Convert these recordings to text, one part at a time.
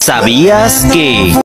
¿Sabías que?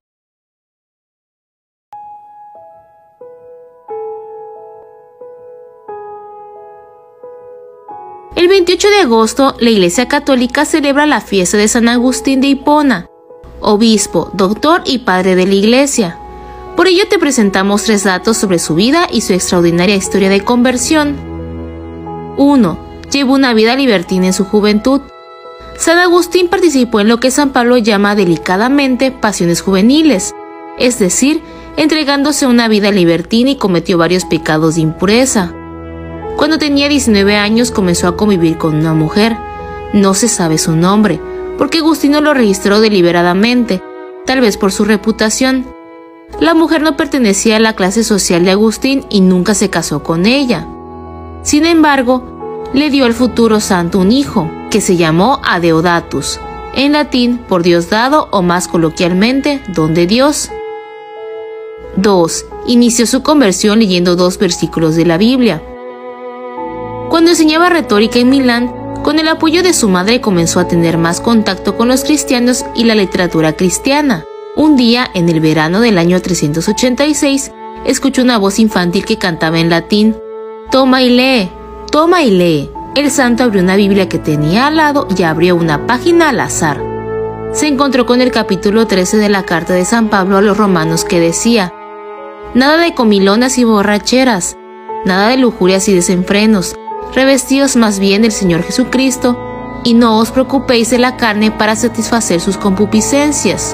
El 28 de agosto, la Iglesia Católica celebra la fiesta de San Agustín de Hipona, obispo, doctor y padre de la Iglesia. Por ello te presentamos 3 datos sobre su vida y su extraordinaria historia de conversión. 1. Llevó una vida libertina en su juventud. San Agustín participó en lo que San Pablo llama delicadamente pasiones juveniles, es decir, entregándose a una vida libertina y cometió varios pecados de impureza. Cuando tenía 19 años comenzó a convivir con una mujer. No se sabe su nombre, porque Agustín no lo registró deliberadamente, tal vez por su reputación. La mujer no pertenecía a la clase social de Agustín y nunca se casó con ella. Sin embargo, le dio al futuro santo un hijo, que se llamó Adeodatus, en latín por Dios dado o más coloquialmente don de Dios. 2. Inició su conversión leyendo 2 versículos de la Biblia. Cuando enseñaba retórica en Milán, con el apoyo de su madre comenzó a tener más contacto con los cristianos y la literatura cristiana. Un día, en el verano del año 386, escuchó una voz infantil que cantaba en latín: «Toma y lee, toma y lee». El santo abrió una Biblia que tenía al lado y abrió una página al azar. Se encontró con el capítulo 13 de la carta de San Pablo a los romanos que decía: «Nada de comilonas y borracheras, nada de lujurias y desenfrenos, revestidos más bien del Señor Jesucristo, y no os preocupéis de la carne para satisfacer sus concupiscencias».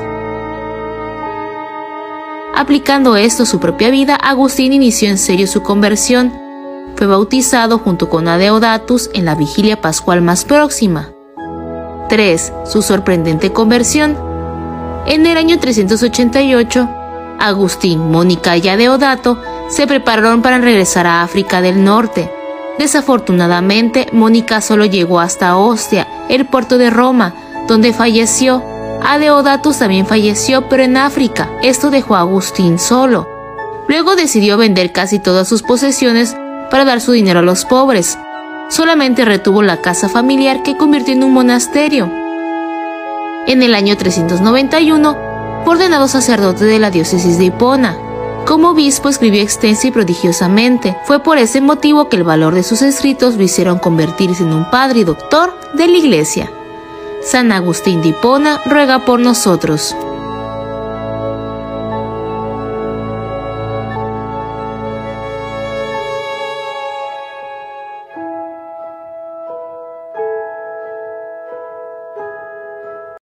Aplicando esto a su propia vida, Agustín inició en serio su conversión. Fue bautizado junto con Adeodatus en la vigilia pascual más próxima. 3. Su sorprendente conversión. En el año 388, Agustín, Mónica y Adeodato se prepararon para regresar a África del Norte. Desafortunadamente, Mónica solo llegó hasta Ostia, el puerto de Roma, donde falleció. Adeodatus también falleció, pero en África. Esto dejó a Agustín solo. Luego decidió vender casi todas sus posesiones para dar su dinero a los pobres. Solamente retuvo la casa familiar, que convirtió en un monasterio. En el año 391 fue ordenado sacerdote de la diócesis de Hipona. Como obispo escribió extensa y prodigiosamente. Fue por ese motivo que el valor de sus escritos lo hicieron convertirse en un padre y doctor de la Iglesia. San Agustín de Hipona ruega por nosotros.